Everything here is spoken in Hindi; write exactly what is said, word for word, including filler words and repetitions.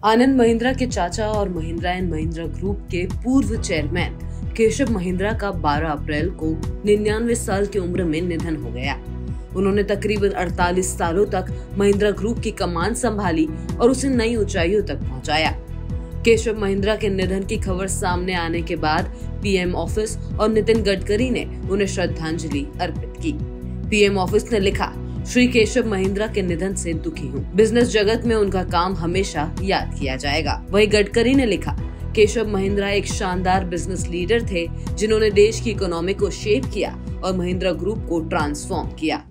आनंद महिंद्रा के चाचा और महिंद्रा एंड महिंद्रा ग्रुप के पूर्व चेयरमैन केशव महिंद्रा का बारह अप्रैल को निन्यानवे साल की उम्र में निधन हो गया। उन्होंने तकरीबन अड़तालीस सालों तक महिंद्रा ग्रुप की कमान संभाली और उसे नई ऊंचाइयों तक पहुंचाया। केशव महिंद्रा के निधन की खबर सामने आने के बाद पीएम ऑफिस और नितिन गडकरी ने उन्हें श्रद्धांजलि अर्पित की। पीएम ऑफिस ने लिखा, श्री केशव महिंद्रा के निधन से दुखी हूँ। बिजनेस जगत में उनका काम हमेशा याद किया जाएगा। वहीं गडकरी ने लिखा, केशव महिंद्रा एक शानदार बिजनेस लीडर थे जिन्होंने देश की इकोनॉमी को शेप किया और महिंद्रा ग्रुप को ट्रांसफॉर्म किया।